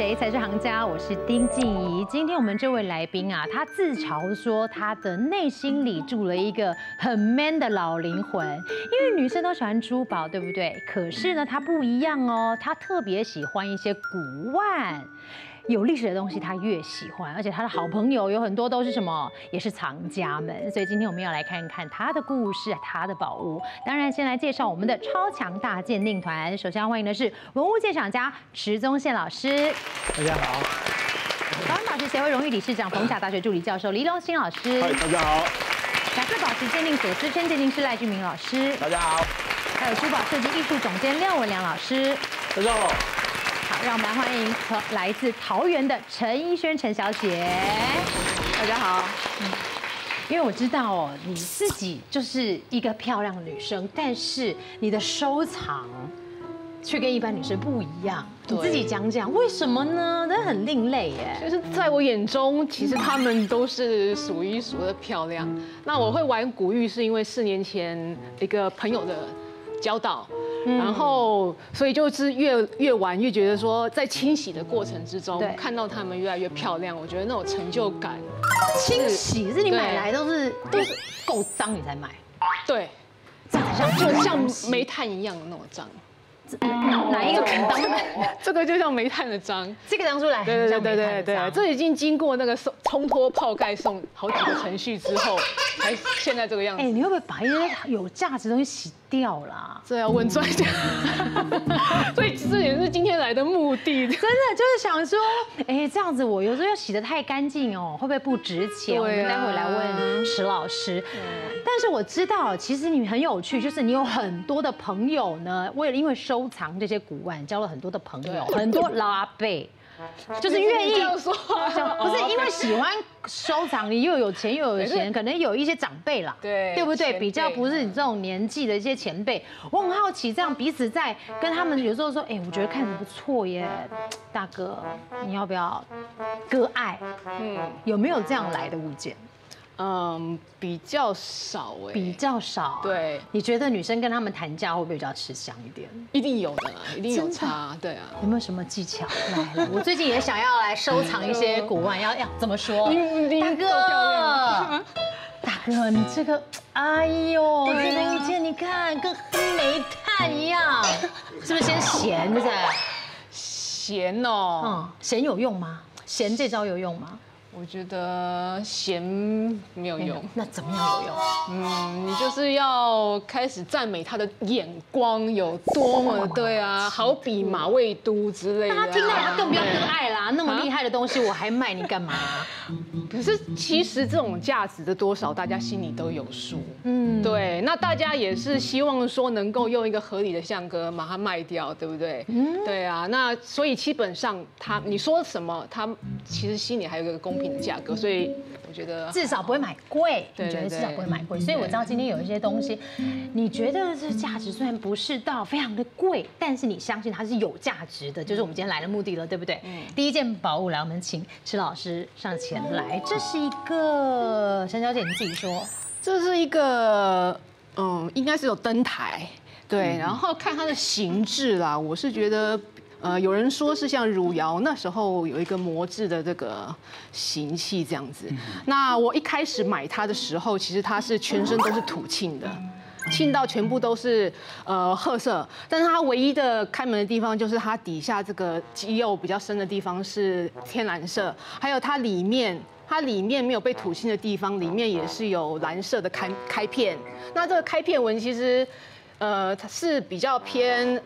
谁才是行家？我是丁静怡。今天我们这位来宾啊，他自嘲说他的内心里住了一个很 man 的老灵魂。因为女生都喜欢珠宝，对不对？可是呢，他不一样哦，他特别喜欢一些古玩。 有历史的东西他越喜欢，而且他的好朋友有很多都是什么，也是藏家们。所以今天我们要来看看他的故事，他的宝物。当然，先来介绍我们的超强大鉴定团。首先要欢迎的是文物鉴赏家池宗宪老师， 大家好。 台湾宝石协会荣誉理事长、逢甲大学助理教授黎龙兴老师， 嗨，大家好。 雅士宝石鉴定所资深鉴定师赖俊明老师， 大家好。 还有珠宝设计艺术总监廖文良老师， 大家好。 好，让我们来欢迎来自桃园的陈依萱陈小姐。 大家好。 因为我知道哦，你自己就是一个漂亮的女生，但是你的收藏却跟一般女生不一样。你自己讲讲为什么呢？真的很另类耶。 就是在我眼中，其实她们都是数一数二漂亮。那我会玩古玉，是因为4年前一个朋友的教导。 然后，所以就是越玩越觉得说，在清洗的过程之中，看到她们越来越漂亮，我觉得那种成就感。 清洗是你买来都是够脏你才买， 对， 这样像就像煤炭一样的那种脏。 哪一个当？ 这个就像煤炭的脏， 这个当出来对，这已经经过那个冲脱、泡盖、送好几个程序之后，才现在这个样子。 哎，你会不会把一些有价值的东西洗掉啦？ 这要问专家。所以这也是今天来的目的。 真的就是想说，哎，这样子我有时候要洗得太干净哦，会不会不值钱？我们待会来问池老师。但是我知道，其实你很有趣，就是你有很多的朋友呢，因为收藏这些古玩，交了很多的朋友，很多老阿伯。 就是愿意这样说， 不是因为喜欢收藏，你又有钱又有闲，可能有一些长辈啦，对不对？比较不是你这种年纪的一些前辈，我很好奇，这样彼此在跟他们有时候说，哎，我觉得看着不错耶，大哥，你要不要割爱？有没有这样来的物件？ 比较少哎， 比较少。对，你觉得女生跟他们谈价会不会比较吃香一点？ 一定有的，一定有差。对啊， 有没有什么技巧？来，我最近也想要来收藏一些古玩，要怎么说？大哥，大哥，你这个，哎呦，这个物件你看跟煤炭一样，是不是先咸，对不对？ 咸哦， 咸有用吗？咸这招有用吗？ 我觉得咸没有用， 那怎么样有用？ 你就是要开始赞美他的眼光有多么对啊，好比马未都之类的。 大家听到他更不要割爱啦，那么厉害的东西我还卖你干嘛？ 可是其实这种价值的多少，大家心里都有数。对，那大家也是希望说能够用一个合理的价格把它卖掉，对不对？对啊，那所以基本上你说什么，他其实心里还有一个公平的价格，所以我觉得至少不会买贵。你觉得至少不会买贵，所以我知道今天有一些东西，你觉得这价值虽然不是到非常的贵，但是你相信它是有价值的，就是我们今天来的目的了，对不对？第一件宝物来，我们请池老师上前来。这是一个陈小姐，你自己说， 这是一个应该是有灯台，对，然后看它的形制啦，我是觉得。有人说是像汝窑那时候有一个磨制的这个形器这样子。那我一开始买它的时候，其实它是全身都是土沁的，沁到全部都是褐色。但是它唯一的开门的地方就是它底下这个肌肉比较深的地方是天蓝色，还有它里面没有被土沁的地方，里面也是有蓝色的开片。那这个开片纹其实它是比较偏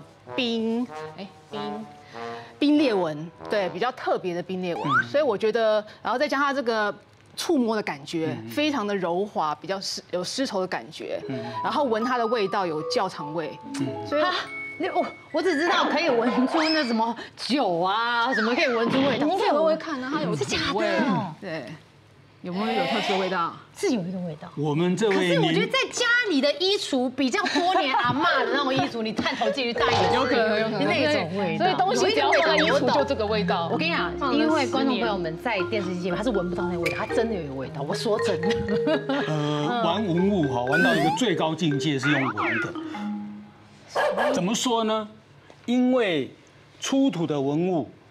冰裂纹，对，比较特别的冰裂纹，所以我觉得，然后再加上它这个触摸的感觉，非常的柔滑，比较有丝绸的感觉，然后闻它的味道有窖藏味，所以。 我只知道可以闻出那什么酒啊，什么可以闻出味道。 你可以闻闻看啊，它有是假味， 的， 对。有没有特殊的味道？ 是有一个味道。 我们这位， 可是我觉得在家里的衣橱比较多年阿嬷的那种衣橱，你探头进去大一点， 有可能那种味道。 所以东西只要放在衣橱就这个味道。 我跟你讲，因为观众朋友们在电视机前面他是闻不到那个味道，它真的有一个味道。我说真的。 玩文物哈，玩到一个最高境界是用闻的。怎么说呢？因为出土的文物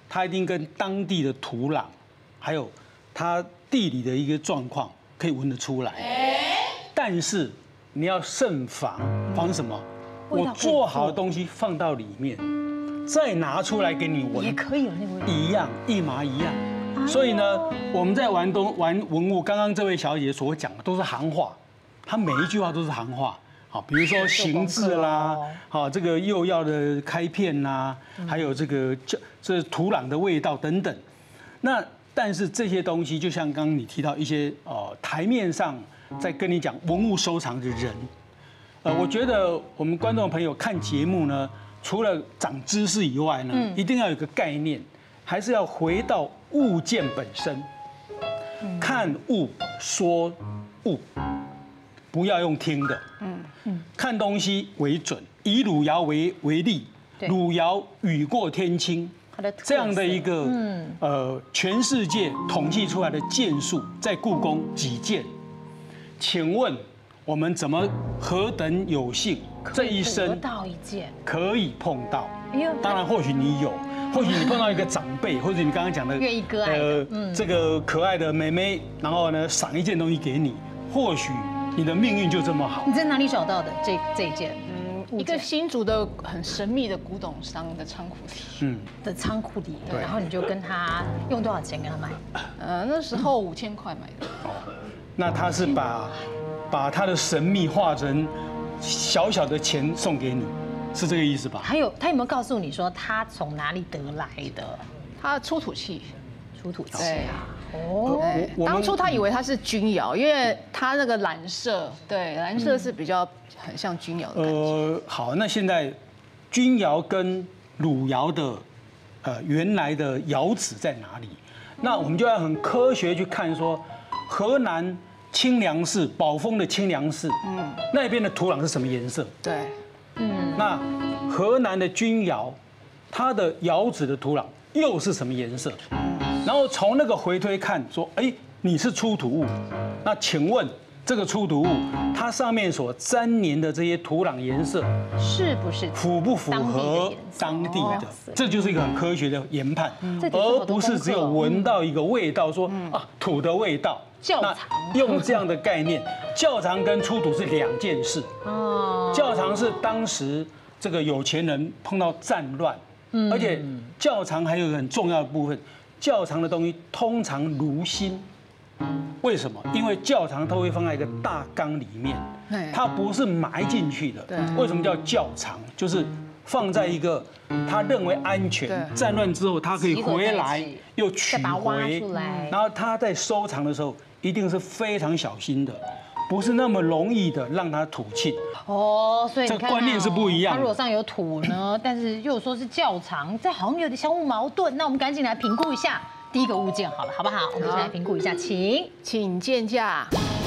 它一定跟当地的土壤，还有它地理的一个状况可以闻得出来。但是你要慎防什么？我做好的东西放到里面，再拿出来给你闻， 也可以有那个味道， 一样，一模一样。所以呢，我们在玩文物，刚刚这位小姐所讲的都是行话，她每一句话都是行话。好，比如说形制啦，好，这个釉药的开片呐，还有这土壤的味道等等。那但是这些东西，就像刚刚你提到一些台面上在跟你讲文物收藏的人，我觉得我们观众朋友看节目呢，除了长知识以外呢，一定要有一个概念，还是要回到物件本身，看物说物，不要用听的。看东西为准，以汝窑为例，汝窑雨过天青，这样的一个全世界统计出来的件数，在故宫几件？请问我们怎么何等有幸，这一生到一件可以碰到？当然，或许你有，或许你碰到一个长辈，或者你刚刚讲的愿意割爱的这个可爱的妹妹，然后呢赏一件东西给你，或许你的命运就这么好。 你在哪里找到的这一件？ 一个新竹的很神秘的古董商的仓库里， 的仓库里，然后你就跟他用多少钱跟他买？ 那时候5000块买的。 那他是把他的神秘化成小小的钱送给你，是这个意思吧？ 他有没有告诉你说他从哪里得来的？ 他出土器。 出土器啊。当初他以为它是钧窑，因为它那个蓝色，对，蓝色是比较很像钧窑的感觉。 好，那现在钧窑跟汝窑的原来的窑址在哪里？那我们就要很科学去看说，河南清凉寺宝丰的清凉寺，那边的土壤是什么颜色？ 对， 那河南的钧窑，它的窑址的土壤又是什么颜色？然后从那个回推看，说，哎，你是出土物，那请问这个出土物，它上面所粘连的这些土壤颜色， 是不是符不符合当地的？这就是一个很科学的研判，而不是只有闻到一个味道，说啊土的味道。 窖藏用这样的概念，窖藏跟出土是2件事。窖藏是当时这个有钱人碰到战乱，而且窖藏还有一个很重要的部分。窖藏的东西通常如新，为什么？因为窖藏它会放在一个大缸里面，它不是埋进去的。为什么叫窖藏？就是放在一个他认为安全，战乱之后他可以回来又取回，然后他在收藏的时候一定是非常小心的。不是那么容易的让它土罄所以这观念是不一样的。 它如果上有土呢，但是又说是窖藏，这好像有点相互矛盾。那我们赶紧来评估一下第一个物件好了，好不好？我们先来评估一下， 请见价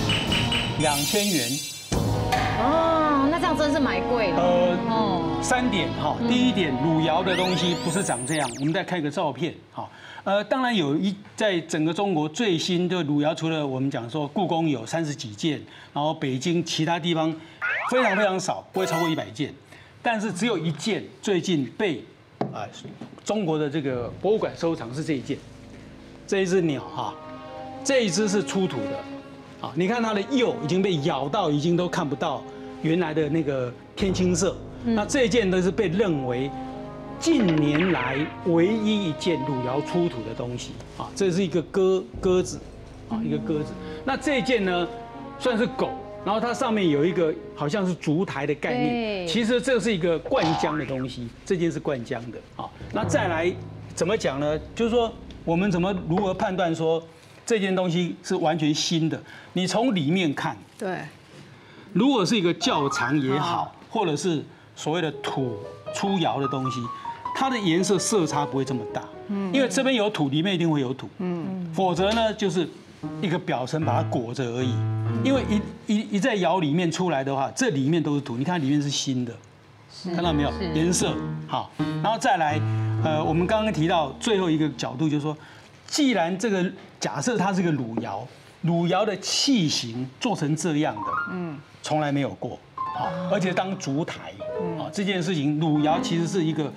2000元。 那这样真是买贵了。 3点哈，第一点，汝窑的东西不是长这样。我们再看一个照片哈。当然在整个中国最新的汝窑，除了我们讲说故宫有30几件，然后北京其他地方非常非常少，不会超过100件，但是只有1件最近被中国的这个博物馆收藏，是这一件，这一只鸟哈，这一只是出土的，你看它的釉已经被咬到，已经都看不到原来的那个天青色，那这一件都是被认为近年来唯一一件汝窑出土的东西啊，这是一个鸽子啊，一个鸽子。那这一件呢，算是狗，然后它上面有一个好像是烛台的概念，其实这是一个灌浆的东西，这件是灌浆的啊。那再来怎么讲呢？就是说我们如何判断说这件东西是完全新的？你从里面看， 对， 如果是一个窖藏也好，或者是所谓的土出窑的东西，它的颜色色差不会这么大，因为这边有土，里面一定会有土，否则呢就是一个表层把它裹着而已，因为一在窑里面出来的话，这里面都是土，你看里面是新的，看到没有？颜色好，然后再来，我们刚刚提到最后一个角度就是说，既然这个假设它是个汝窑，汝窑的器型做成这样的，从来没有过，而且当烛台，这件事情，汝窑其实是一个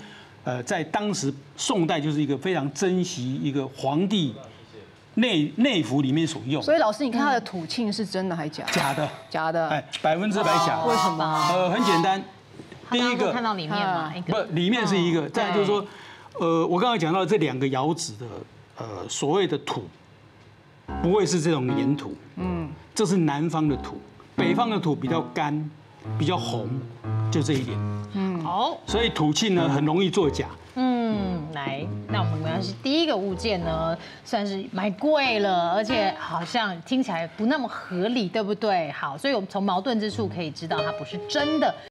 在当时宋代就是一个非常珍惜一个皇帝内服里面所用。 所以老师，你看它的土磬是真的还假的？ 假的， 假的。 哎，100%假的。 为什么？ 很简单，第一个看到里面嘛， 不，里面是一个，再来就是说，我刚才讲到这2个窑址的所谓的土，不会是这种粘土，这是南方的土，北方的土比较干，比较红，就这一点。 好， 所以土磬呢很容易作假。 来，那我们没关系。第一个物件呢，算是买贵了，而且好像听起来不那么合理，对不对？好，所以我们从矛盾之处可以知道它不是真的。